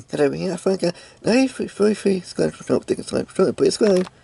Get over here, Frank. No, free, square, not think it's time. Put it square.